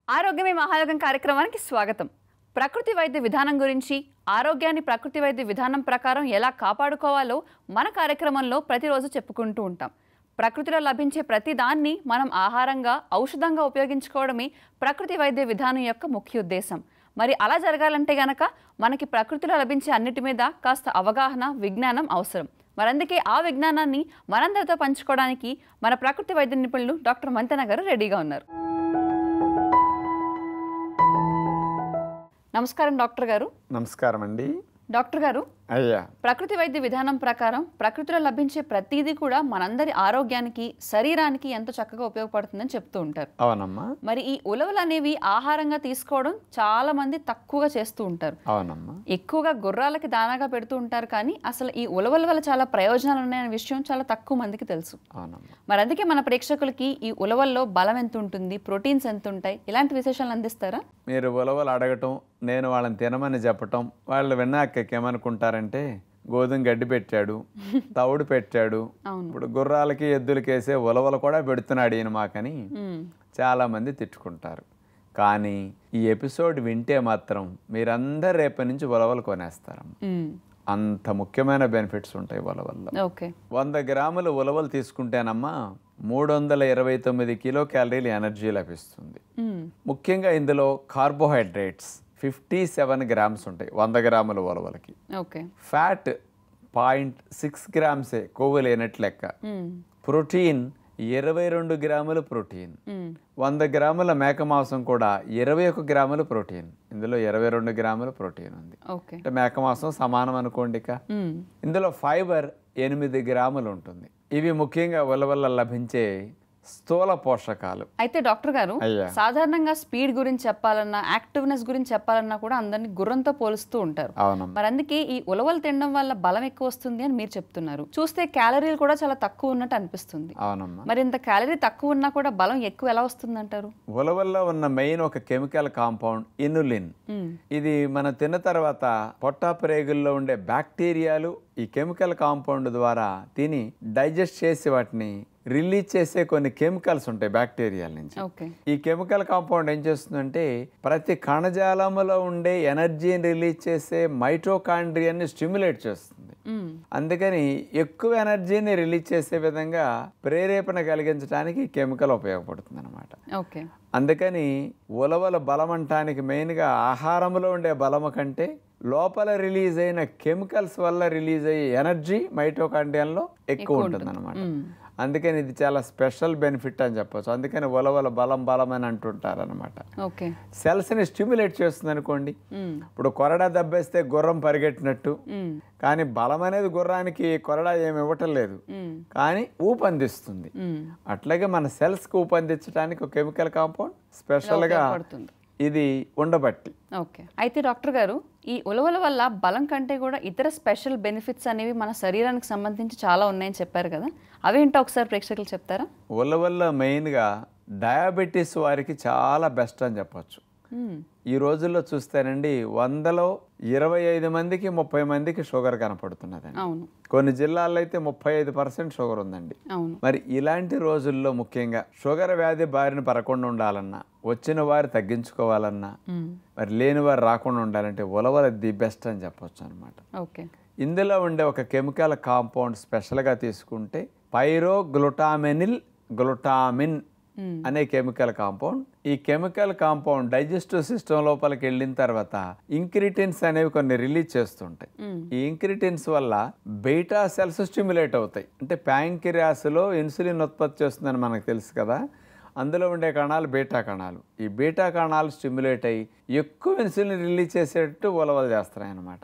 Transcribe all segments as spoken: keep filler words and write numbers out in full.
ఆరోగ్యమే మహాయోగం కార్యక్రమానికి స్వాగతం. ప్రకృతి వైద్య విధానం గురించి, ఆరోగ్యాన్ని ప్రకృతి వైద్య విధానం ప్రకారం ఎలా కాపాడుకోవాలో మన కార్యక్రమంలో ప్రతిరోజు చెప్పుకుంటూ ఉంటాం. ప్రకృతిలో లభించే ప్రతి దాన్ని మనం ఆహారంగా, ఔషధంగా ఉపయోగించుకోవడమే ప్రకృతి వైద్య విధానం యొక్క ముఖ్య ఉద్దేశం. మరి అలా జరగాలంటే గనక మనకి ప్రకృతిలో లభించే అన్నిటి మీద కాస్త అవగాహన, విజ్ఞానం అవసరం. మరందుకే ఆ విజ్ఞానాన్ని మనందరితో పంచుకోవడానికి మన ప్రకృతి వైద్య నిపుణులు డాక్టర్ మంతెన గారు రెడీగా ఉన్నారు. నమస్కారం డాక్టర్ గారు. నమస్కారం అండి. డాక్టర్ గారు, అయ్యా, ప్రకృతి వైద్య విధానం ప్రకారం ప్రకృతిలో లభించే ప్రతిదీ కూడా మనందరి ఆరోగ్యానికి, శరీరానికి ఎంతో చక్కగా ఉపయోగపడుతుందని చెప్తూ ఉంటారు. అవునమ్మా. మరి ఈ ఉలవలు అనేవి ఆహారంగా తీసుకోవడం చాలా మంది తక్కువగా చేస్తూ ఉంటారు. అవునమ్మా. ఎక్కువగా గుర్రాలకి దానాగా పెడుతూ ఉంటారు, కానీ అసలు ఈ ఉలవల వల్ల చాలా ప్రయోజనాలు ఉన్నాయనే విషయం చాలా తక్కువ మందికి తెలుసు. అవునమ్మా. మరి అందుకే మన ప్రేక్షకులకి ఈ ఉలవల్లో బలం ఎంత ఉంటుంది, ప్రోటీన్స్ ఎంత ఉంటాయి, ఇలాంటి విశేషాలు అందిస్తారా? మీరు ఉలవలు అడగటం, నేను వాళ్ళని తినమని చెప్పటం, వాళ్ళు విన్నాక ఏమనుకుంటారంటే గోధుమ గడ్డి పెట్టాడు, తవుడు పెట్టాడు, ఇప్పుడు గుర్రాలకి ఎద్దులకి వేసే ఉలవలు కూడా పెడుతున్నాడు ఈయన మాకని చాలా మంది తిట్టుకుంటారు. కానీ ఈ ఎపిసోడ్ వింటే మాత్రం మీరందరు రేపటి నుంచి ఉలవలు కొనేస్తారు. అంత ముఖ్యమైన బెనిఫిట్స్ ఉంటాయి ఉలవల్లో. ఓకే. వంద గ్రాములు ఉలవలు తీసుకుంటేనమ్మా మూడు వందల ఇరవై తొమ్మిది కిలో క్యాలరీల ఎనర్జీ లభిస్తుంది. ముఖ్యంగా ఇందులో కార్బోహైడ్రేట్స్ ఫిఫ్టీ సెవెన్ గ్రామ్స్ ఉంటాయి వంద గ్రాముల ఉలవలకి. ఓకే. ఫ్యాట్ పాయింట్ సిక్స్ గ్రామ్సే, కొవ్వు లేనట్టు లెక్క. ప్రోటీన్ ఇరవై రెండు గ్రాముల ప్రోటీన్. వంద గ్రాముల మేక మాంసం కూడా ఇరవై ఒక గ్రాముల ప్రోటీన్. ఇందులో ఇరవై రెండు గ్రాముల ప్రోటీన్ ఉంది. అంటే మేక మాంసం సమానం అనుకోండి. ఇక ఇందులో ఫైబర్ ఎనిమిది గ్రాములు ఉంటుంది. ఇవి ముఖ్యంగా ఉలవల్ల లభించే స్థూల పోషకాలు. అయితే డాక్టర్ గారు, సాధారణంగా స్పీడ్ గురించి చెప్పాలన్నా, యాక్టివ్నెస్ గురించి చెప్పాలన్నా కూడా అందరినీ గుర్రంతో పోలుస్తూ ఉంటారు. మరి అందుకే ఈ ఉలవలు తినడం వల్ల బలం ఎక్కువ వస్తుంది అని మీరు చెప్తున్నారు. చూస్తే క్యాలరీలు కూడా చాలా తక్కువ ఉన్నట్టు అనిపిస్తుంది. అవునమ్మా. మరి ఇంత క్యాలరీ తక్కువ ఉన్నా కూడా బలం ఎక్కువ ఎలా వస్తుంది అంటారు? ఉలవల్లో ఉన్న మెయిన్ ఒక కెమికల్ కాంపౌండ్ ఇనులిన్. ఇది మనం తిన్న తర్వాత పొట్ట ప్రేగుల్లో ఉండే బ్యాక్టీరియాలు ఈ కెమికల్ కాంపౌండ్ ద్వారా తిని డైజెస్ట్ చేసి వాటిని రిలీజ్ చేసే కొన్ని కెమికల్స్ ఉంటాయి బ్యాక్టీరియాల నుంచి. ఈ కెమికల్ కాంపౌండ్ ఏం చేస్తుందంటే ప్రతి కణజాలంలో ఉండే ఎనర్జీని రిలీజ్ చేసే మైటోకాండ్రియాని స్టిమ్యులేట్ చేస్తుంది. అందుకని ఎక్కువ ఎనర్జీని రిలీజ్ చేసే విధంగా ప్రేరేపణ కలిగించడానికి ఈ కెమికల్ ఉపయోగపడుతుంది అనమాట. అందుకని ఉలవల బలం అంటానికి మెయిన్గా ఆహారంలో ఉండే బలము కంటే లోపల రిలీజ్ అయిన కెమికల్స్ వల్ల రిలీజ్ అయ్యే ఎనర్జీ మైటోకాండ్రియాలో ఎక్కువ ఉంటుంది అనమాట. అందుకని ఇది చాలా స్పెషల్ బెనిఫిట్ అని చెప్పచ్చు. అందుకని ఉలవల బలం బలం అని అంటుంటారు అనమాట. సెల్స్ ని స్టిమ్యులేట్ చేస్తుంది అనుకోండి. ఇప్పుడు కొరడా దెబ్బేస్తే గుర్రం పరిగెట్టినట్టు, కానీ బలం అనేది గుర్రానికి కొరడా ఏమి ఇవ్వటం లేదు, కానీ ఊపందిస్తుంది. అట్లాగే మన సెల్స్ కి ఊపందించడానికి ఒక కెమికల్ కాంపౌండ్ స్పెషల్ గా ఇది ఉండబట్టి. ఓకే. అయితే డాక్టర్ గారు, ఈ ఉలవల వల్ల బలం కంటే కూడా ఇతర స్పెషల్ బెనిఫిట్స్ అనేవి మన శరీరానికి సంబంధించి చాలా ఉన్నాయని చెప్పారు కదా, అవేంటో ఒకసారి ప్రేక్షకులు చెప్తారా? ఉలవల్లో మెయిన్గా డయాబెటీస్ వారికి చాలా బెస్ట్ అని చెప్పచ్చు. ఈ రోజుల్లో చూస్తేనండి వందలో ఇరవై ఐదు మందికి ముప్పై మందికి షుగర్ కనపడుతున్నదండి. కొన్ని జిల్లాల్లో అయితే ముప్పై ఐదు పర్సెంట్ షుగర్ ఉందండి. మరి ఇలాంటి రోజుల్లో ముఖ్యంగా షుగర్ వ్యాధి బారిన పడకుండా ఉండాలన్నా, వచ్చిన వారు తగ్గించుకోవాలన్నా, మరి లేని వారు రాకుండా ఉండాలంటే ఉలవల ది బెస్ట్ అని చెప్పొచ్చు అనమాట. ఇందులో ఉండే ఒక కెమికల్ కాంపౌండ్ స్పెషల్గా తీసుకుంటే పైరోగ్లుటామినిల్ గ్లుటామిన్ అనే కెమికల్ కాంపౌండ్. ఈ కెమికల్ కాంపౌండ్ డైజెస్టివ్ సిస్టమ్ లోపలికి వెళ్ళిన తర్వాత ఇంక్రిటిన్స్ అనేవి కొన్ని రిలీజ్ చేస్తుంటాయి. ఈ ఇంక్రిటిన్స్ వల్ల బీటా సెల్స్ స్టిమ్యులేట్ అవుతాయి. అంటే ప్యాంక్రియాస్ లో ఇన్సులిన్ ఉత్పత్తి చేస్తుందని మనకు తెలుసు కదా, అందులో ఉండే కణాలు బీటా కణాలు. ఈ బీటా కణాలు స్టిమ్యులేట్ అయ్యి ఎక్కువ ఇన్సులిన్ రిలీజ్ చేసేటట్టు ఉలవలు చేస్తాయి అన్నమాట.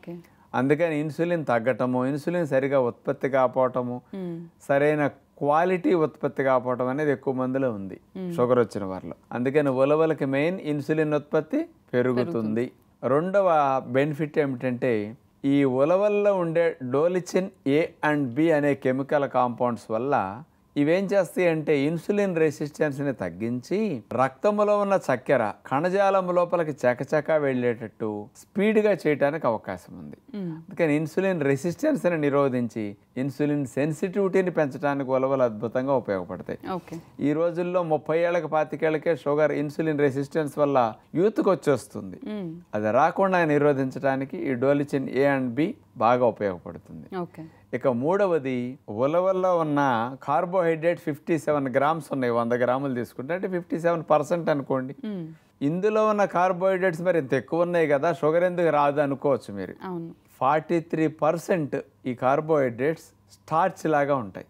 అందుకని ఇన్సులిన్ తగ్గటము, ఇన్సులిన్ సరిగా ఉత్పత్తి కాకపోవటము, సరైన క్వాలిటీ ఉత్పత్తి కాకపోవటం అనేది ఎక్కువ మందిలో ఉంది షుగర్ వచ్చిన వారిలో. అందుకని ఉలవలకి మెయిన్ ఇన్సులిన్ ఉత్పత్తి పెరుగుతుంది. రెండవ బెనిఫిట్ ఏమిటంటే ఈ ఉలవల్లో ఉండే డోలిచిన్ ఏ అండ్ బి అనే కెమికల్ కాంపౌండ్స్ వల్ల ఇవేం చేస్తాయి అంటే ఇన్సులిన్ రెసిస్టెన్స్ని తగ్గించి రక్తంలో ఉన్న చక్కెర కణజాలం లోపలికి చకచక వెళ్ళేటట్టు స్పీడ్గా చేయడానికి అవకాశం ఉంది. అందుకని ఇన్సులిన్ రెసిస్టెన్స్ని నిరోధించి ఇన్సులిన్ సెన్సిటివిటీని పెంచడానికి ఉలవలు అద్భుతంగా ఉపయోగపడతాయి. ఈ రోజుల్లో ముప్పై ఏళ్ళకి పాతికేళ్లకే షుగర్ ఇన్సులిన్ రెసిస్టెన్స్ వల్ల యూత్కి వచ్చేస్తుంది. అది రాకుండా నిరోధించడానికి ఈ డోలిచిన్ ఏ అండ్ బి బాగా ఉపయోగపడుతుంది. ఇక మూడవది ఉలవల్లో ఉన్న కార్బోహైడ్రేట్ ఫిఫ్టీ సెవెన్ గ్రామ్స్ ఉన్నాయి. వంద గ్రాములు తీసుకుంటే అంటే ఫిఫ్టీ సెవెన్ పర్సెంట్ అనుకోండి. ఇందులో ఉన్న కార్బోహైడ్రేట్స్ మరి ఇంత ఎక్కువ ఉన్నాయి కదా, షుగర్ ఎందుకు రాదు అనుకోవచ్చు మీరు. ఫార్టీ త్రీ పర్సెంట్ ఈ కార్బోహైడ్రేట్స్ స్టార్చ్ లాగా ఉంటాయి.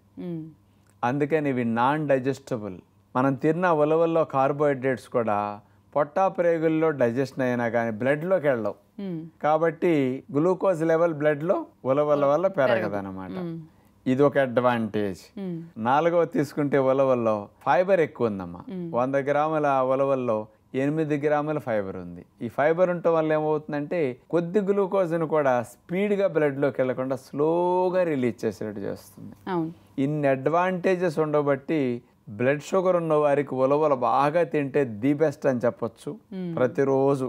అందుకని ఇవి నాన్ డైజెస్టబుల్. మనం తిన్న ఉలవల్లో కార్బోహైడ్రేట్స్ కూడా పొట్టా ప్రేగుల్లో డైజెషన్ అయినా కానీ బ్లడ్లోకి వెళ్ళవు. కాబట్టి గ్లూకోజ్ లెవెల్ బ్లడ్లో ఉలవల వల్ల పెరగదన్నమాట. ఇది ఒక అడ్వాంటేజ్. నాలుగవ తీసుకుంటే ఉలవల్లో ఫైబర్ ఎక్కువ ఉందమ్మా. వంద గ్రాముల ఉలవల్లో ఎనిమిది గ్రాముల ఫైబర్ ఉంది. ఈ ఫైబర్ ఉండటం వల్ల ఏమవుతుందంటే కొద్ది గ్లూకోజ్ను కూడా స్పీడ్గా బ్లడ్లోకి వెళ్లకుండా స్లోగా రిలీజ్ చేసేటట్టు చేస్తుంది. ఇన్ని అడ్వాంటేజెస్ ఉండబట్టి బ్లడ్ షుగర్ ఉన్న వారికి ఉలవలు బాగా తింటే ది బెస్ట్ అని చెప్పొచ్చు. ప్రతిరోజు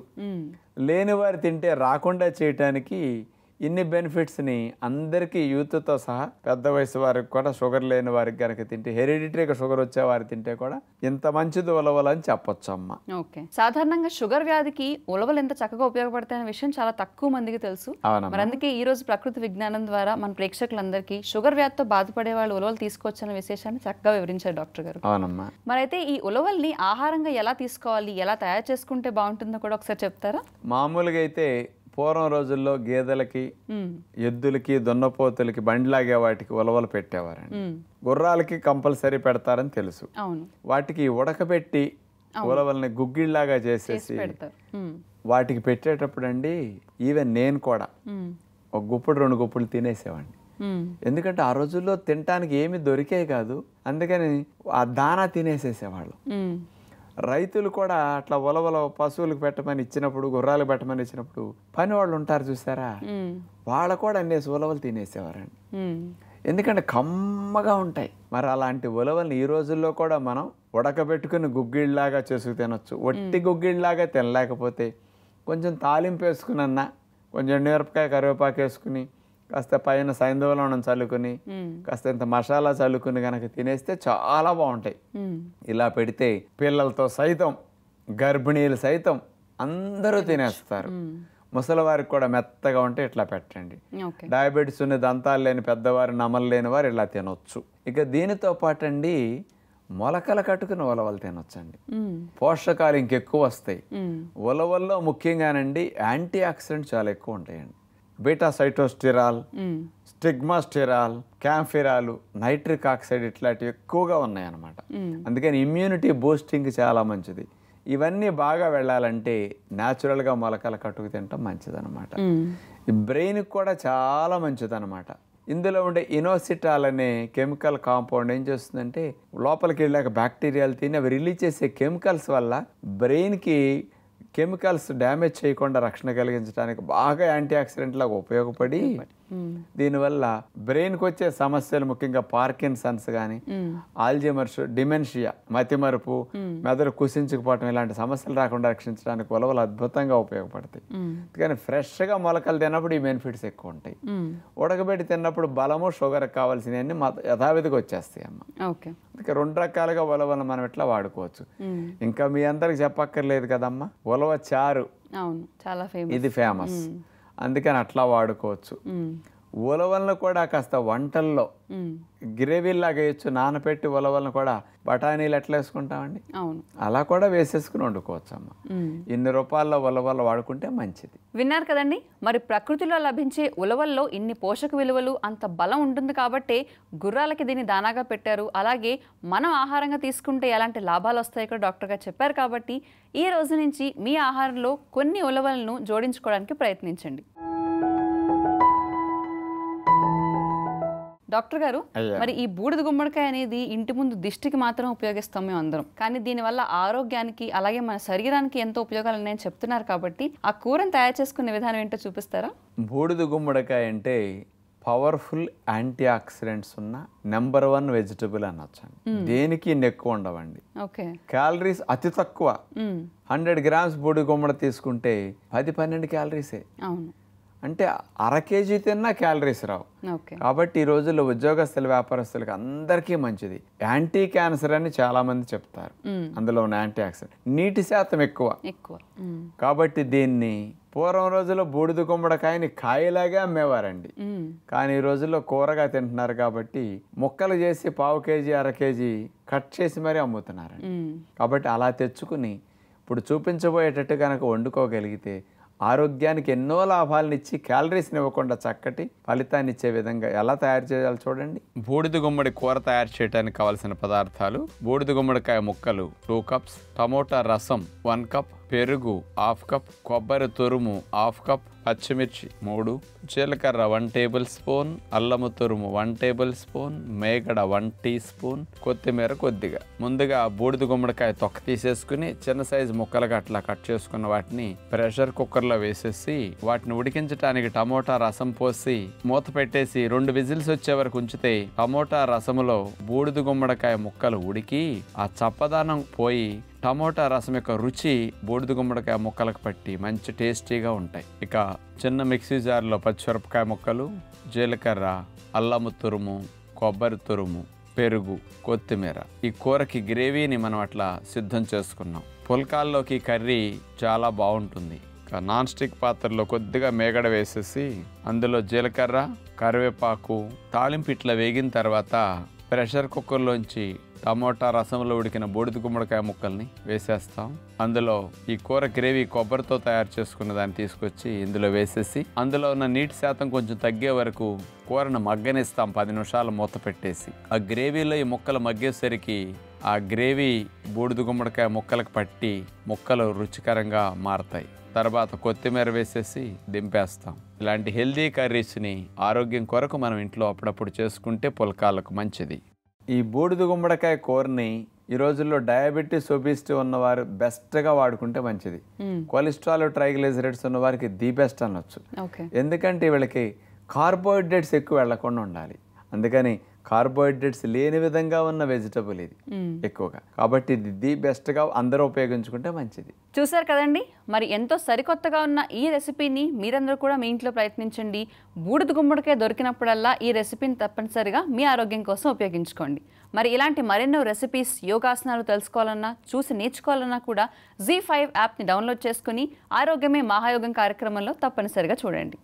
లేని వారు తింటే రాకుండా చేయటానికి ఇన్ని బెనిఫిట్స్ని అందరికీ యూత్తో సహా పెద్ద వయసు వారికి కూడా షుగర్ లేని వారికి కనుక తింటే, హెరిడిటరీగా షుగర్ వచ్చే వారికి తింటే కూడా ఇంత మంచిది ఉలవలు అని చెప్పొచ్చు అమ్మ. ఓకే, సాధారణంగా షుగర్ వ్యాధికి ఉలవలు ఎంత చక్కగా ఉపయోగపడతాయనే విషయం చాలా తక్కువ మందికి తెలుసు. మరి అందుకే ఈ రోజు ప్రకృతి విజ్ఞానం ద్వారా మన ప్రేక్షకులందరికీ షుగర్ వ్యాధితో బాధపడే వాళ్ళు ఉలవలు తీసుకోవచ్చన్న విశేషాన్ని చక్కగా వివరించారు డాక్టర్ గారు. అవునమ్మా. మరి అయితే ఈ ఉలవల్ని ఆహారంగా ఎలా తీసుకోవాలి, ఎలా తయారు చేసుకుంటే బాగుంటుందో కూడా ఒకసారి చెప్తారా? మామూలుగా అయితే పూర్వం రోజుల్లో గేదెలకి, ఎద్దులకి, దున్నపోతులకి బండిలాగే వాటికి ఉలవలు పెట్టేవారండి. గుర్రాలకి కంపల్సరీ పెడతారని తెలుసు. వాటికి ఉడకబెట్టి ఉలవల్ని గుగ్గిళ్ళలాగా చేసేసి వాటికి పెట్టేటప్పుడు అండి, ఈవెన్ నేను కూడా ఒక గుప్పుడు రెండు గుప్పులు తినేసేవాడిని. ఎందుకంటే ఆ రోజుల్లో తినటానికి ఏమి దొరికే కాదు, అందుకని ఆ దానా తినేసేసేవాళ్ళు. రైతులు కూడా అట్లా ఉలవల పశువులకు పెట్టమని ఇచ్చినప్పుడు, గుర్రాలు పెట్టమని ఇచ్చినప్పుడు పని వాళ్ళు ఉంటారు చూసారా, వాళ్ళ కూడా అన్నేసి ఉలవలు తినేసేవారండి. ఎందుకంటే కమ్మగా ఉంటాయి. మరి అలాంటి ఉలవల్ని ఈ రోజుల్లో కూడా మనం ఉడకబెట్టుకుని గుగ్గిళ్ళలాగా చేసుకు తినొచ్చు. ఒట్టి గుగ్గిళ్ళలాగా తినలేకపోతే కొంచెం తాలింపు వేసుకునన్నా, కొంచెం మిరపకాయ కరివేపాకు వేసుకుని, కాస్త పైన సైంధవలనం చల్లుకుని, కాస్త ఇంత మసాలా చల్లుకుని కనుక తినేస్తే చాలా బాగుంటాయి. ఇలా పెడితే పిల్లలతో సైతం, గర్భిణీలు సైతం అందరూ తినేస్తారు. ముసలివారికి కూడా మెత్తగా ఉంటే ఇట్లా పెట్టండి. డయాబెటీస్ ఉన్న దంతాలు లేని పెద్దవారు, నమలు లేని వారు ఇలా తినొచ్చు. ఇక దీనితో పాటు అండి మొలకలు కట్టుకుని ఉలవలు తినొచ్చండి. పోషకాలు ఇంకెక్కువ వస్తాయి. ఉలవల్లో ముఖ్యంగానండి యాంటీ ఆక్సిడెంట్స్ చాలా ఎక్కువ ఉంటాయండి. Beta sitosterol, stigmasterol, kaempferol, nitric oxide ఇట్లాంటివి ఎక్కువగా ఉన్నాయన్నమాట. అందుకని ఇమ్యూనిటీ బూస్టింగ్ చాలా మంచిది. ఇవన్నీ బాగా వెళ్ళాలంటే న్యాచురల్గా మొలకల కట్టుకు తినటం మంచిదన్నమాట. ఈ బ్రెయిన్కి కూడా చాలా మంచిదన్నమాట. ఇందులో ఉండే ఇనోసిటాల్ అనే కెమికల్ కాంపౌండ్ ఏం చేస్తుందంటే లోపలికి వెళ్ళాక బ్యాక్టీరియాలు తిని అవి రిలీజ్ చేసే కెమికల్స్ వల్ల బ్రెయిన్కి కెమికల్స్ డ్యామేజ్ చేయకుండా రక్షణ కలిగించడానికి బాగా యాంటీ ఆక్సిడెంట్ లాగా ఉపయోగపడి దీనివల్ల బ్రెయిన్కి వచ్చే సమస్యలు, ముఖ్యంగా పార్కిన్సన్స్ కానీ, ఆల్జీమర్స్, డిమెన్షియా, మతిమరుపు, మెదడు కుసించుకుపోవటం ఇలాంటి సమస్యలు రాకుండా రక్షించడానికి ఉలవలు అద్భుతంగా ఉపయోగపడతాయి. కానీ ఫ్రెష్గా మొలకలు తిన్నప్పుడు ఈ బెనిఫిట్స్ ఎక్కువ ఉంటాయి. ఉడకబెట్టి తిన్నప్పుడు బలము, షుగర్ కావాల్సినవన్నీ యథావిధిగా వచ్చేస్తాయి అమ్మ. అందుకే రెండు రకాలుగా ఉలవలు మనం ఇట్లా వాడుకోవచ్చు. ఇంకా మీ అందరికి చెప్పక్కర్లేదు కదమ్మా, ఉలవ చారు ఇది ఫేమస్, అందుకని అట్లా వాడుకోవచ్చు. ఉలవలను కూడా కాస్త వంటల్లో గ్రేవీలాగా వేయచ్చు. నానపెట్టి ఉలవలను కూడా బఠానీలు ఎట్లా వేసుకుంటామండి, అలా కూడా వేసేసుకుని వండుకోవచ్చు అమ్మ. ఇన్ని రూపాయల ఉలవలు వాడుకుంటే మంచిది. విన్నారు కదండి, మరి ప్రకృతిలో లభించే ఉలవల్లో ఇన్ని పోషక విలువలు, అంత బలం ఉంటుంది కాబట్టి గుర్రాలకి దీన్ని దానాగా పెట్టారు. అలాగే మనం ఆహారంగా తీసుకుంటే ఎలాంటి లాభాలు వస్తాయో కూడా డాక్టర్ గారు చెప్పారు. కాబట్టి ఈ రోజు నుంచి మీ ఆహారంలో కొన్ని ఉలవలను జోడించుకోవడానికి ప్రయత్నించండి. డాక్టర్ గారు, మరి ఈ బూడిద గుమ్మడికాయ అనేది ఇంటి ముందు దిష్టికి మాత్రం ఉపయోగిస్తాం మేము అందరం, కానీ దీనివల్ల ఆరోగ్యానికి అలాగే మన శరీరానికి ఎంతో ఉపయోగాలు ఉన్నాయని చెప్తున్నారు. కాబట్టి ఆ కూరను తయారు చేసుకునే విధానం ఏంటో చూపిస్తారా? బూడిద గుమ్మడికాయ అంటే పవర్ఫుల్ యాంటీ ఆక్సిడెంట్స్ ఉన్న నెంబర్ వన్ వెజిటబుల్ అనొచ్చండి. దేనికి ఇన్ని ఎక్కువ ఉండవండి. క్యాలరీస్ అతి తక్కువ. హండ్రెడ్ గ్రామ్స్ బూడి గుమ్మడి తీసుకుంటే పది పన్నెండు క్యాలరీసే. అంటే అర కేజీ తిన్నా క్యాలరీస్ రావు. కాబట్టి ఈ రోజుల్లో ఉద్యోగస్తుల వ్యాపారస్తులకి అందరికీ మంచిది. యాంటీ క్యాన్సర్ అని చాలా మంది చెప్తారు. అందులో ఉన్న యాంటీ ఆక్సిడెంట్ నీటి శాతం ఎక్కువ ఎక్కువ కాబట్టి దీన్ని పూర్వం రోజుల్లో బూడిద గుమ్మడికాయని కాయలాగా అమ్మేవారండి. కానీ ఈ రోజుల్లో కూరగా తింటున్నారు కాబట్టి ముక్కలు చేసి పావు కేజీ అర కేజీ కట్ చేసి మరీ అమ్ముతున్నారండి. కాబట్టి అలా తెచ్చుకుని ఇప్పుడు చూపించబోయేటట్టు కనుక వండుకోగలిగితే ఆరోగ్యానికి ఎన్నో లాభాలను ఇచ్చి క్యాలరీస్ని ఇవ్వకుండా చక్కటి ఫలితాన్ని ఇచ్చే విధంగా ఎలా తయారు చేయాలి చూడండి. బూడిద గుమ్మడి కూర తయారు చేయడానికి కావలసిన పదార్థాలు: బూడిద గుమ్మడికాయ ముక్కలు టూ కప్స్, టమోటా రసం వన్ కప్, పెరుగు హాఫ్ కప్, కొబ్బరి తురుము హాఫ్ కప్, పచ్చిమిర్చి మూడు, జీలకర్ర వన్ టేబుల్ స్పూన్, అల్లము తురుము వన్ టేబుల్ స్పూన్, మేగడ వన్ టీ స్పూన్, కొత్తిమీర కొద్దిగా. ముందుగా బూడిద గుమ్మడికాయ తొక్క తీసేసుకుని చిన్న సైజు ముక్కలుగా అట్లా కట్ చేసుకున్న వాటిని ప్రెషర్ కుక్కర్లో వేసేసి వాటిని ఉడికించడానికి టమోటా రసం పోసి మూత పెట్టేసి రెండు విజిల్స్ వచ్చే వరకు ఉంచితే టమోటా రసములో బూడిద గుమ్మడికాయ ముక్కలు ఉడికి ఆ చప్పదనం పోయి టమోటా రసం యొక్క రుచి బూడిద గుమ్మడికాయ ముక్కలకు పట్టి మంచి టేస్టీగా ఉంటాయి. ఇక చిన్న మిక్సీ జార్లో పచ్చిమిరపకాయ ముక్కలు, జీలకర్ర, అల్లము తురుము, కొబ్బరి తురుము, పెరుగు, కొత్తిమీర. ఈ కూరకి గ్రేవీని మనం అట్లా సిద్ధం చేసుకున్నాం. పుల్కాల్లోకి కర్రీ చాలా బాగుంటుంది. ఇక నాన్ స్టిక్ పాత్రలో కొద్దిగా మేగడ వేసేసి అందులో జీలకర్ర, కరివేపాకు తాలింపు ఇట్లా వేగిన తర్వాత ప్రెషర్ కుక్కర్లోంచి టమోటా రసంలో ఉడికిన బూడిద గుమ్మడికాయ ముక్కల్ని వేసేస్తాం. అందులో ఈ కూర గ్రేవీ కొబ్బరితో తయారు చేసుకున్న దాన్ని తీసుకొచ్చి ఇందులో వేసేసి అందులో ఉన్న నీటి శాతం కొంచెం తగ్గే వరకు కూరను మగ్గనిస్తాం. పది నిమిషాలు మూత పెట్టేసి ఆ గ్రేవీలో ఈ ముక్కలు మగ్గేసరికి ఆ గ్రేవీ బూడిద గుమ్మడికాయ ముక్కలకు పట్టి ముక్కలు రుచికరంగా మారతాయి. తర్వాత కొత్తిమీర వేసేసి దింపేస్తాం. ఇలాంటి హెల్దీ కర్రీస్ని ఆరోగ్యం కొరకు మనం ఇంట్లో అప్పుడప్పుడు చేసుకుంటే పుల్కాలకు మంచిది. ఈ బూడిద గుమ్మడికాయ కూరని ఈ రోజుల్లో డయాబెటీస్, ఒబిసిటీ ఉన్నవారు బెస్ట్గా వాడుకుంటే మంచిది. కొలెస్ట్రాల్, ట్రైగ్లిజరైడ్స్ ఉన్న వారికి ది బెస్ట్ అనొచ్చు. ఎందుకంటే వీళ్ళకి కార్బోహైడ్రేట్స్ ఎక్కువ వెళ్లకుండా ఉండాలి. అందుకని కార్బోహైడ్రేట్స్ లేని విధంగా ఉన్న వెజిటబుల్ ఇది ఎక్కువగా. కాబట్టి ఇది ది బెస్ట్గా అందరూ ఉపయోగించుకుంటే మంచిది. చూసారు కదండి, మరి ఎంతో సరికొత్తగా ఉన్న ఈ రెసిపీని మీరందరూ కూడా మీ ఇంట్లో ప్రయత్నించండి. బూడిద గుమ్మడికాయ దొరికినప్పుడల్లా ఈ రెసిపీని తప్పనిసరిగా మీ ఆరోగ్యం కోసం ఉపయోగించుకోండి. మరి ఇలాంటి మరెన్నో రెసిపీస్, యోగాసనాలు తెలుసుకోవాలన్నా, చూసి నేర్చుకోవాలన్నా కూడా జీ ఫైవ్ యాప్ని డౌన్లోడ్ చేసుకుని ఆరోగ్యమే మహాయోగం కార్యక్రమంలో తప్పనిసరిగా చూడండి.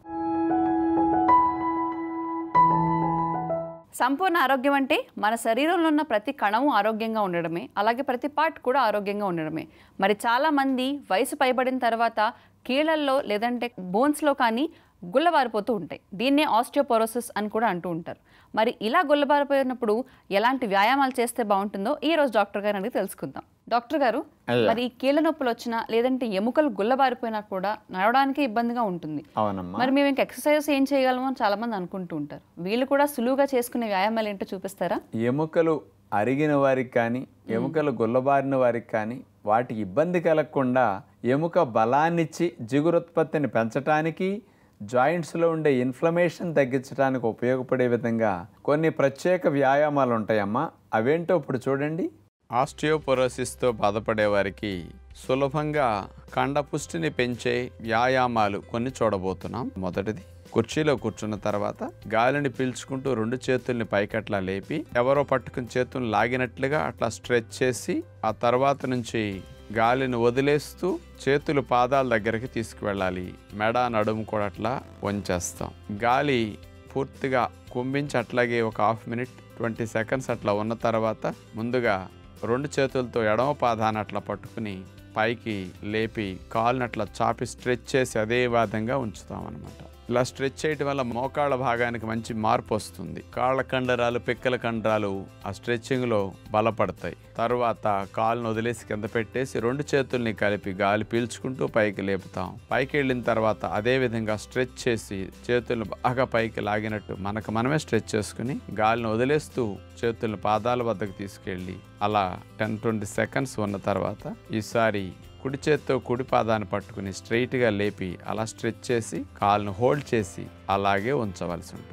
సంపూర్ణ ఆరోగ్యం అంటే మన శరీరంలో ఉన్న ప్రతి కణము ఆరోగ్యంగా ఉండడమే, అలాగే ప్రతి పార్ట్ కూడా ఆరోగ్యంగా ఉండడమే. మరి చాలామంది వయసు పైబడిన తర్వాత కీళ్ళల్లో లేదంటే బోన్స్లో కానీ గుల్లబారిపోతూ ఉంటాయి. దీన్నే ఆస్టియోపోరోసిస్ అని కూడా అంటూ ఉంటారు. మరి ఇలా గుల్లబారిపోయినప్పుడు ఎలాంటి వ్యాయామాలు చేస్తే బాగుంటుందో ఈ రోజు డాక్టర్ గారు అడిగి తెలుసుకుందాం. డాక్టర్ గారు, మరి ఈ కీళ్ళ నొప్పులు వచ్చినా లేదంటే ఎముకలు గుల్లబారిపోయినా కూడా నడవడానికి ఇబ్బందిగా ఉంటుంది. మరి మేము ఇంకా ఎక్సర్సైజ్ ఏం చేయగలమో అని చాలా మంది అనుకుంటూ ఉంటారు. వీళ్ళు కూడా సులువుగా చేసుకునే వ్యాయామాలు ఏంటో చూపిస్తారా? ఎముకలు అరిగిన వారికి కానీ, ఎముకలు గుల్లబారిన వారికి కానీ వాటికి ఇబ్బంది కలగకుండా ఎముక బలాన్నిచ్చి జిగురుత్పత్తిని పెంచడానికి, జాయింట్స్లో ఉండే ఇన్ఫ్లమేషన్ తగ్గించడానికి ఉపయోగపడే విధంగా కొన్ని ప్రత్యేక వ్యాయామాలు ఉంటాయమ్మా. అవేంటో ఇప్పుడు చూడండి. ఆస్టియోపోరోసిస్తో బాధపడే వారికి సులభంగా కండపుష్టిని పెంచే వ్యాయామాలు కొన్ని చూడబోతున్నాం. మొదటిది, కుర్చీలో కూర్చున్న తర్వాత గాలిని పీల్చుకుంటూ రెండు చేతుల్ని పైకట్లా లేపి ఎవరో పట్టుకుని చేతులను లాగినట్లుగా అట్లా స్ట్రెచ్ చేసి ఆ తర్వాత నుంచి గాలిని వదిలేస్తూ చేతులు పాదాల దగ్గరికి తీసుకువెళ్ళాలి. మెడ, నడుము కూడా అట్లా వంచేస్తాం. గాలి పూర్తిగా కుంభించి అట్లాగే ఒక హాఫ్ మినిట్ ట్వంటీ సెకండ్స్ అట్లా ఉన్న తర్వాత ముందుగా రెండు చేతులతో ఎడమ పాదాన్ని అట్లా పట్టుకుని పైకి లేపి కాలుని అట్లా చాపి స్ట్రెచ్ చేసి అదే విధంగా ఉంచుతాం అన్నమాట. ఇలా స్ట్రెచ్ చేయడం వల్ల మోకాళ్ళ భాగానికి మంచి మార్పు వస్తుంది. కాళ్ళ కండరాలు, పిక్కల కండరాలు ఆ స్ట్రెచ్చింగ్లో బలపడతాయి. తర్వాత కాలును వదిలేసి కింద పెట్టేసి రెండు చేతుల్ని కలిపి గాలి పీల్చుకుంటూ పైకి లేపుతాం. పైకి వెళ్ళిన తర్వాత అదే విధంగా స్ట్రెచ్ చేసి చేతులను బాగా పైకి లాగినట్టు మనకు మనమే స్ట్రెచ్ చేసుకుని గాలిని వదిలేస్తూ చేతులను పాదాల వద్దకు తీసుకెళ్ళి అలా టెన్ ట్వంటీ సెకండ్స్ ఉన్న తర్వాత ఈసారి కుడి చేత్తో కుడి పాదాన్ని పట్టుకుని స్ట్రైట్గా లేపి అలా స్ట్రెచ్ చేసి కాలును హోల్డ్ చేసి అలాగే ఉంచవలసి ఉంటుంది.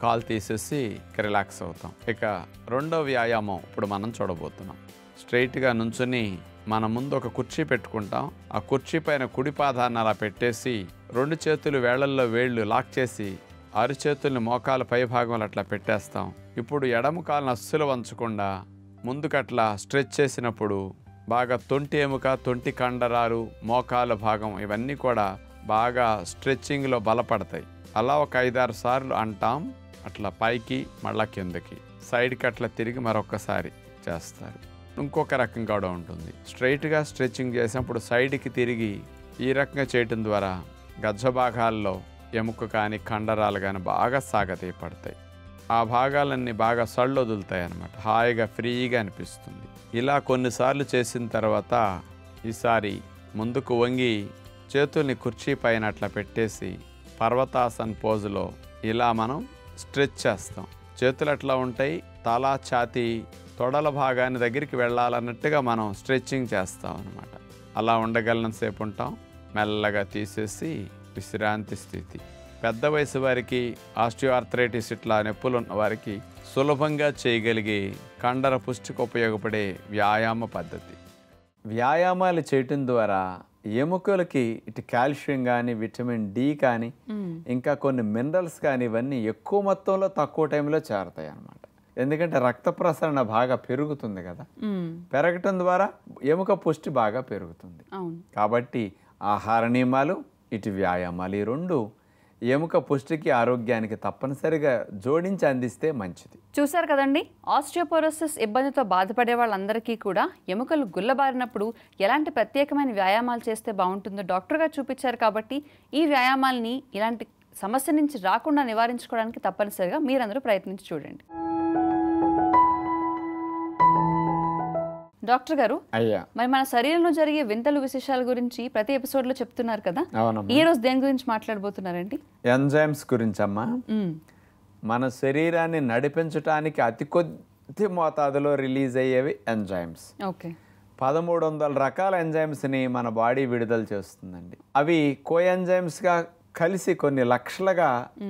కాలు తీసేసి రిలాక్స్ అవుతాం. ఇక రెండో వ్యాయామం ఇప్పుడు మనం చూడబోతున్నాం. స్ట్రైట్గా నుంచుని మన ముందు ఒక కుర్చీ పెట్టుకుంటాం. ఆ కుర్చీ పైన కుడి పాదాన్ని అలా పెట్టేసి రెండు చేతులు వేళ్లల్లో వేళ్ళు లాక్ చేసి ఆరు చేతుల్ని మోకాల పై భాగంలో అట్లా పెట్టేస్తాం. ఇప్పుడు ఎడమ కాలును అస్సలు వంచకుండా ముందుకట్లా స్ట్రెచ్ చేసినప్పుడు బాగా తొంటి ఎముక, తొంటి కండరాలు, మోకాల భాగం ఇవన్నీ కూడా బాగా స్ట్రెచ్చింగ్లో బలపడతాయి. అలా ఒక ఐదారు సార్లు అంటాం. అట్లా పైకి మళ్ళా కిందకి సైడ్కి అట్లా తిరిగి మరొకసారి చేస్తారు. ఇంకొక రకంగా కూడా ఉంటుంది. స్ట్రైట్గా స్ట్రెచ్చింగ్ చేసినప్పుడు సైడ్కి తిరిగి ఈ రకంగా చేయటం ద్వారా గజ్జ భాగాల్లో ఎముక కానీ కండరాలు కానీ బాగా సాగతీయపడతాయి. ఆ భాగాలన్నీ బాగా సళ్ళు వదులుతాయి అన్నమాట. హాయిగా ఫ్రీగా అనిపిస్తుంది. ఇలా కొన్నిసార్లు చేసిన తర్వాత ఈసారి ముందుకు వంగి చేతుల్ని కుర్చీ పైన అట్లా పెట్టేసి పర్వతాసన్ పోజులో ఇలా మనం స్ట్రెచ్ చేస్తాం. చేతులు అట్లా ఉంటాయి. తల, ఛాతీ, తొడల భాగాన్ని దగ్గరికి వెళ్ళాలన్నట్టుగా మనం స్ట్రెచ్చింగ్ చేస్తాం అన్నమాట. అలా ఉండగలనంతసేపు ఉంటాం. మెల్లగా తీసేసి విశ్రాంతి స్థితి. పెద్ద వయసు వారికి, ఆస్టియోఆర్థరైటిస్ ఇట్లా నొప్పులు ఉన్న వారికి సులభంగా చేయగలిగే కండర పుష్టికి ఉపయోగపడే వ్యాయామ పద్ధతి. వ్యాయామాలు చేయటం ద్వారా ఎముకలకి ఇటు కాల్షియం కానీ, విటమిన్ డి కానీ, ఇంకా కొన్ని మినరల్స్ కానీ ఇవన్నీ ఎక్కువ మొత్తంలో తక్కువ టైంలో చేరతాయి అన్నమాట. ఎందుకంటే రక్త ప్రసరణ బాగా పెరుగుతుంది కదా. పెరగటం ద్వారా ఎముక పుష్టి బాగా పెరుగుతుంది. కాబట్టి ఆహార నియమాలు, ఇటు వ్యాయామాలు ఈ రెండు ఎముక పుష్టికి, ఆరోగ్యానికి తప్పనిసరిగా జోడించి అందిస్తే మంచిది. చూశారు కదండి, ఆస్టియోపోరోసిస్ ఇబ్బందితో బాధపడే వాళ్ళందరికీ కూడా ఎముకలు గుల్లబారినప్పుడు ఎలాంటి ప్రత్యేకమైన వ్యాయామాలు చేస్తే బాగుంటుందో డాక్టర్ గారు చూపించారు. కాబట్టి ఈ వ్యాయామాలని ఇలాంటి సమస్య నుంచి రాకుండా నివారించుకోవడానికి తప్పనిసరిగా మీరందరూ ప్రయత్నించి చూడండి. డాక్టర్ గారు, అయ్యా మరి మన శరీరంలో జరిగే వింతలు, విశేషాల గురించి ప్రతి ఎపిసోడ్ లో చెప్తున్నారు కదా. ఈ రోజు దేని గురించి మాట్లాడబోతున్నారండి? ఎంజైమ్స్ గురించి అమ్మా. మన శరీరాన్ని నడిపించడానికి అతి కొద్ది మోతాదులో రిలీజ్ అయ్యేవి ఎంజైమ్స్. ఓకే. పదమూడు వందల రకాల ఎంజైమ్స్ని మన బాడీ విడుదల చేస్తుందండి. అవి కో ఎంజైమ్స్గా కలిసి కొన్ని లక్షలుగా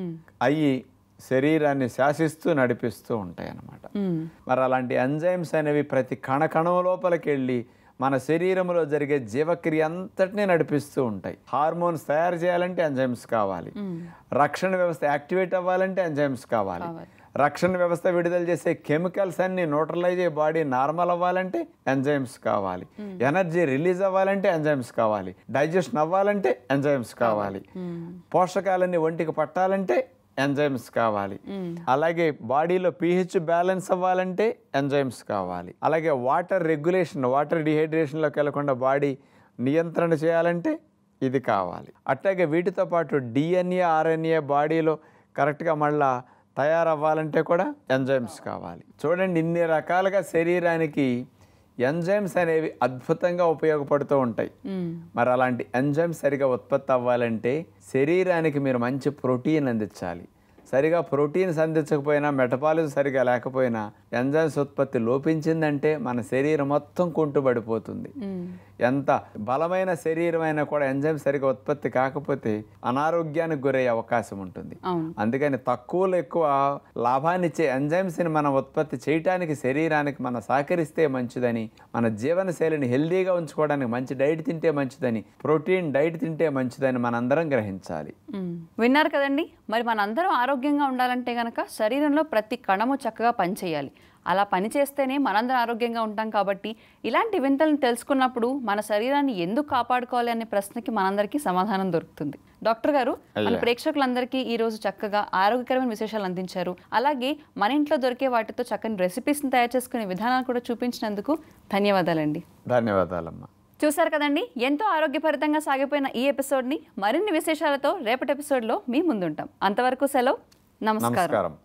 అయ్యి శరీరాన్ని శాసిస్తూ నడిపిస్తూ ఉంటాయి అన్నమాట. మరి అలాంటి ఎంజైమ్స్ అనేవి ప్రతి కణకణం లోపలికి వెళ్ళి మన శరీరంలో జరిగే జీవక్రియ అంతటినీ నడిపిస్తూ ఉంటాయి. హార్మోన్స్ తయారు చేయాలంటే ఎంజైమ్స్ కావాలి. రక్షణ వ్యవస్థ యాక్టివేట్ అవ్వాలంటే ఎంజైమ్స్ కావాలి. రక్షణ వ్యవస్థ విడుదల చేసే కెమికల్స్ అన్ని న్యూట్రలైజ్ అయ్యి బాడీ నార్మల్ అవ్వాలంటే ఎంజైమ్స్ కావాలి. ఎనర్జీ రిలీజ్ అవ్వాలంటే ఎంజైమ్స్ కావాలి. డైజెషన్ అవ్వాలంటే ఎంజైమ్స్ కావాలి. పోషకాలన్నీ ఒంటికి పట్టాలంటే ఎంజైమ్స్ కావాలి. అలాగే బాడీలో పీహెచ్ బ్యాలెన్స్ అవ్వాలంటే ఎంజైమ్స్ కావాలి. అలాగే వాటర్ రెగ్యులేషన్, వాటర్ డిహైడ్రేషన్లోకి వెళ్ళకుండా బాడీ నియంత్రణ చేయాలంటే ఇది కావాలి. అట్లాగే వీటితో పాటు డిఎన్ఏ, ఆర్ఎన్ఏ బాడీలో కరెక్ట్గా మళ్ళా తయారవ్వాలంటే కూడా ఎంజైమ్స్ కావాలి. చూడండి, ఇన్ని రకాలుగా శరీరానికి ఎంజైమ్స్ అనేవి అద్భుతంగా ఉపయోగపడుతూ ఉంటాయి. మరి అలాంటి ఎంజైమ్స్ సరిగా ఉత్పత్తి అవ్వాలంటే శరీరానికి మీరు మంచి ప్రోటీన్ అందించాలి. సరిగా ప్రోటీన్స్ అందించకపోయినా, మెటబాలిజం సరిగా లేకపోయినా ఎంజైమ్స్ ఉత్పత్తి లోపించిందంటే మన శరీరం మొత్తం కుంటుబడిపోతుంది. ఎంత బలమైన శరీరం అయినా కూడా ఎంజైమ్ సరిగా ఉత్పత్తి కాకపోతే అనారోగ్యానికి గురయ్యే అవకాశం ఉంటుంది. అందుకని తక్కువలో ఎక్కువ లాభాన్ని ఇచ్చే ఎంజైమ్స్ని మనం ఉత్పత్తి చేయడానికి శరీరానికి మనం సహకరిస్తే మంచిదని, మన జీవనశైలిని హెల్దీగా ఉంచుకోవడానికి మంచి డైట్ తింటే మంచిదని, ప్రోటీన్ డైట్ తింటే మంచిదని మనందరం గ్రహించాలి. విన్నారు కదండి. మరి మనందరం ఆరోగ్యంగా ఉండాలంటే గనక శరీరంలో ప్రతి కణము చక్కగా పనిచేయాలి. అలా పని చేస్తేనే మనందరం ఆరోగ్యంగా ఉంటాం. కాబట్టి ఇలాంటి వింతలను తెలుసుకున్నప్పుడు మన శరీరాన్ని ఎందుకు కాపాడుకోవాలి అనే ప్రశ్నకి మనందరికీ సమాధానం దొరుకుతుంది. డాక్టర్ గారు, మన ప్రేక్షకులందరికీ ఈ రోజు చక్కగా ఆరోగ్యకరమైన విశేషాలు అందించారు. అలాగే మన ఇంట్లో దొరికే వాటితో చక్కని రెసిపీస్ని తయారు చేసుకునే విధానాలు కూడా చూపించినందుకు ధన్యవాదాలండి. ధన్యవాదాలమ్మా. చూశారు కదండి, ఎంతో ఆరోగ్యభరితంగా సాగిపోయిన ఈ ఎపిసోడ్ని మరిన్ని విశేషాలతో రేపటి ఎపిసోడ్లో మీ ముందుంటాం. అంతవరకు సెలవు. నమస్కారం.